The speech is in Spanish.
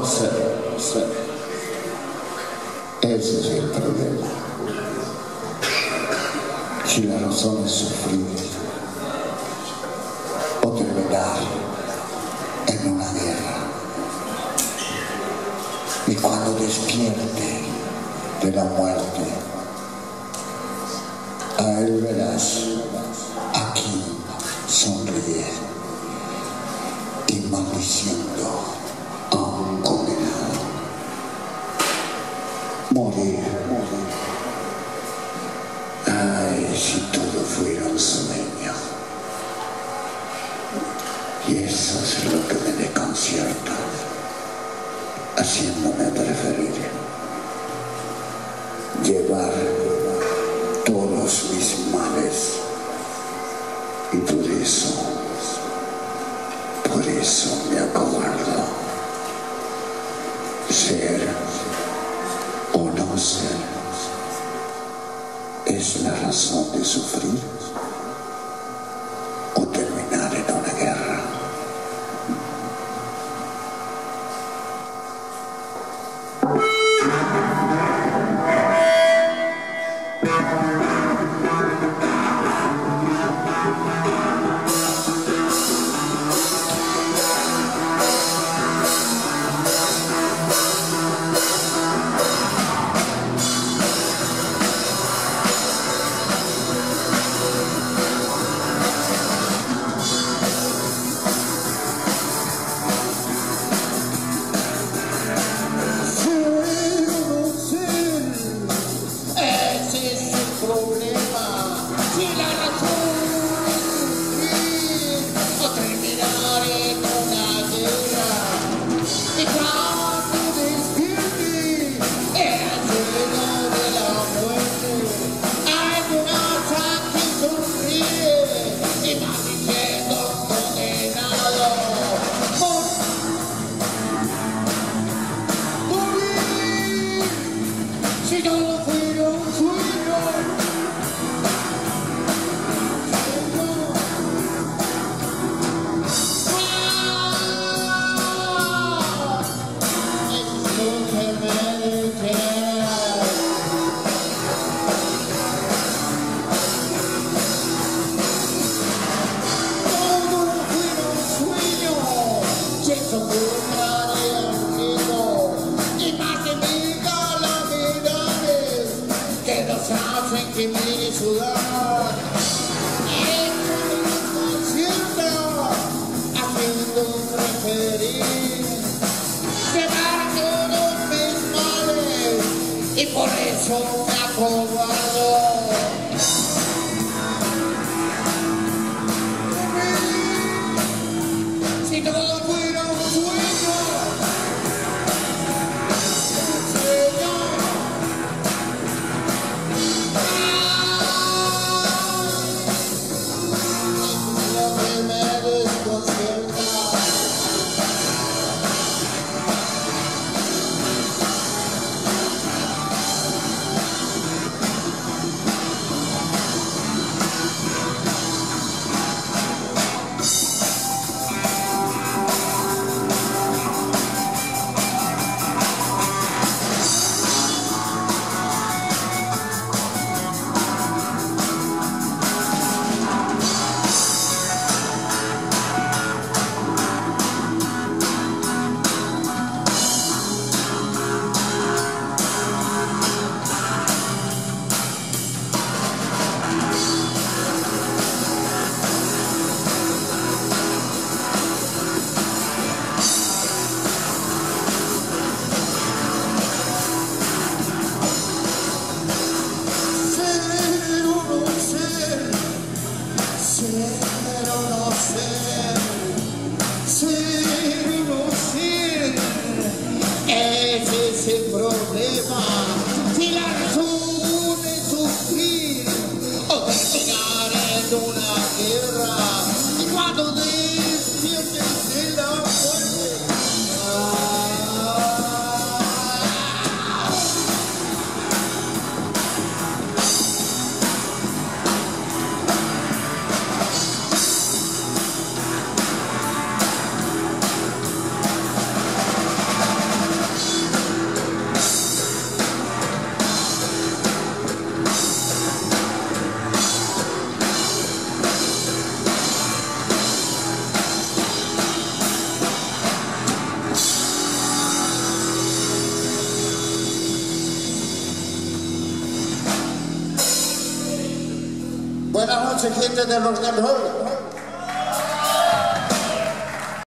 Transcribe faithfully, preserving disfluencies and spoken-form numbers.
sé, no sé. Ese es el problema. Si la razón es sufrir o terminar en una guerra. Y cuando despierte de la muerte, a él verás aquí sonríe y maldiciendo a un condenado. Morir, morir. Ay, si todo fuera un sueño. Y eso es lo que me desconcierta, haciéndome preferir llevar todos mis males. Y por eso, por eso me acobardo. Ser o no ser es la razón de sufrir o terminar en una guerra. Y por eso me acobardo. Si todo fuera un sueño, sueño. Ah, lo que me desconcierta. Buenas noches, gente de rock and roll.